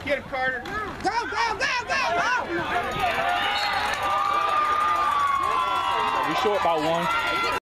Get him, Carter. Go, go, go, go, go! We short by one.